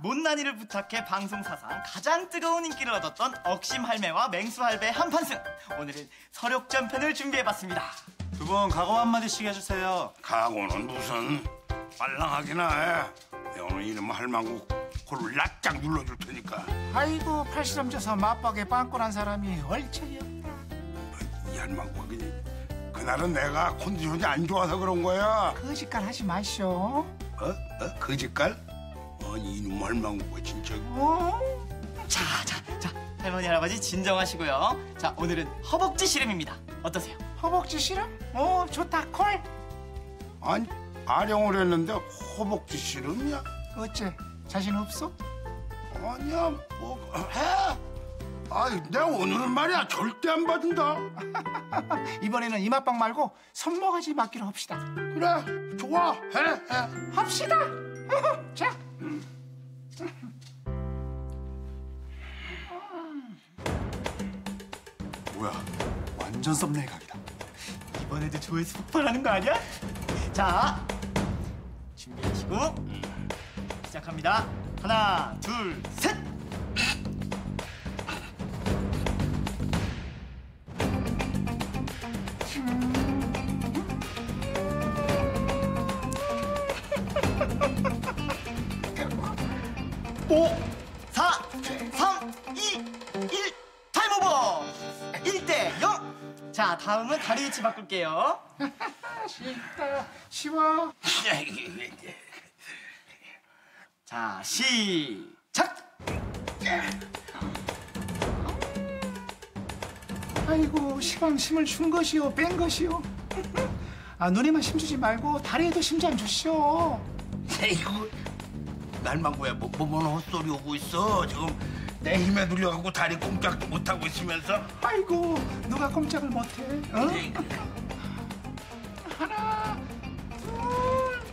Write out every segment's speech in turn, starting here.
못난이를 부탁해 방송사상 가장 뜨거운 인기를 얻었던 억심할매와 맹수할배 한판승. 오늘은 서력전편을 준비해봤습니다. 두 분 각오 한마디씩 해주세요. 각오는 무슨 말랑하기나 해. 내가 오늘 이놈 할망구 코를 납작 눌러줄 테니까. 아이고 팔씨름 져서 맞박에 빵꾸난 사람이 얼척이 없다. 이 할망구가 그날은 내가 컨디션이 안 좋아서 그런 거야. 거짓말 하지 마시오. 거짓말? 아니 이놈 할망구가 진짜. 자, 할머니 할아버지 진정하시고요. 자, 오늘은 허벅지 씨름입니다. 어떠세요? 허벅지 씨름? 좋다 콜. 아니 아령을 했는데 허벅지 씨름이야? 어째 자신 없어? 아니야 뭐 해. 아이 내가 오늘은 말이야 절대 안 받는다. 이번에는 이맛빵 말고 손모가지 맞기로 합시다. 그래 좋아 해. 합시다. 자. 뭐야, 완전 썸네일 각이다. 이번에도 조회수 폭발하는 거 아니야? 자, 준비하시고 시작합니다. 하나, 둘, 셋! 오, 4, 3, 2, 1, 타임 오버! 1대 0! 자, 다음은 다리 위치 바꿀게요. 쉽다 쉬워. 자, 시작! 아이고 시방 힘을 준 것이요 뺀 것이요. 눈에만 힘주지 말고 다리에도 힘 좀 주시오. 에이구 날망구야 뭔 헛소리 오고 있어. 지금 내 힘에 눌려갖고 다리 꼼짝도 못하고 있으면서. 아이고 누가 꼼짝을 못해. 하나 둘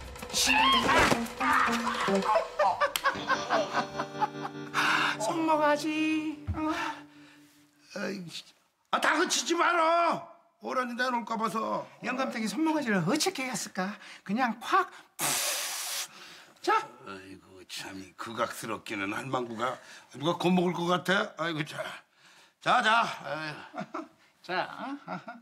손모가지. 다 그치지 마라. 오란이 내놓을까 봐서. 영감탱이 손모가지를 어떻게 했을까? 그냥 콱. 자. 아이고 참 극악스럽기는 할망구가 누가 겁먹을 것 같아. 아이고 자. 자.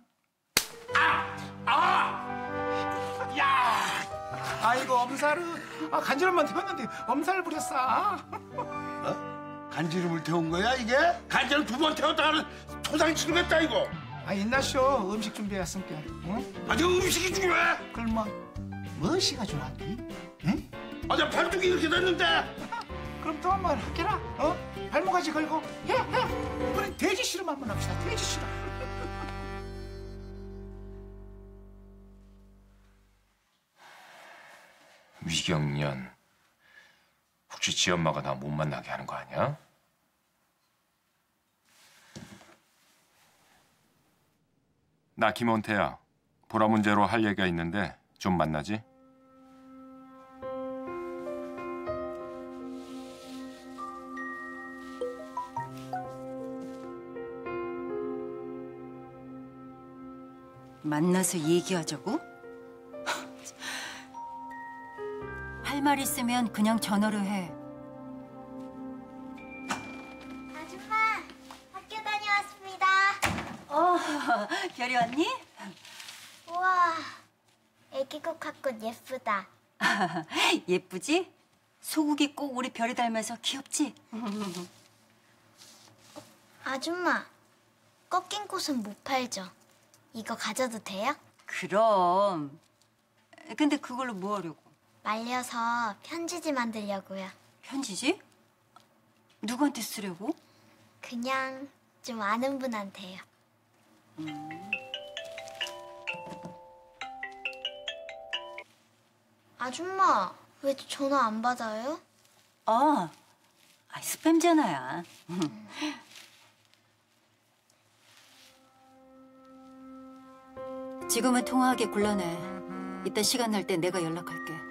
야! 아이고 엄살을 간지럼만 태웠는데 엄살을 부렸어. 간지름을 태운 거야 이게? 간지름 2번 태웠다가는 토장 치르겠다 이거. 인나쇼 음식 준비했으니까. 응? 지금 음식이 중요해. 그럼 무엇이가 좋아하니? 응? 내 팔뚝이 이렇게 됐는데. 그럼 또 한 번 할게라. 발목까지 걸고 해. 이번엔 돼지 씨름 한번 합시다. 돼지 씨름. 위경련, 혹시 지 엄마가 나 못 만나게 하는 거 아니야? 나 김원태야. 보라 문제로 할 얘기가 있는데 좀 만나지? 만나서 얘기하자고? 할 말 있으면 그냥 전화로 해. 아줌마, 학교 다녀왔습니다. 별이 왔니? 우와, 애기국 학군 예쁘다. 예쁘지? 소국이 꼭 우리 별이 닮아서 귀엽지? 아줌마, 꺾인 꽃은 못 팔죠? 이거 가져도 돼요? 그럼. 근데 그걸로 뭐 하려고? 말려서 편지지 만들려고요. 편지지? 누구한테 쓰려고? 그냥 좀 아는 분한테요. 아줌마, 왜 전화 안 받아요? 스팸 전화야. 지금은 통화하기 곤란해. 이따 시간 날 때 내가 연락할게.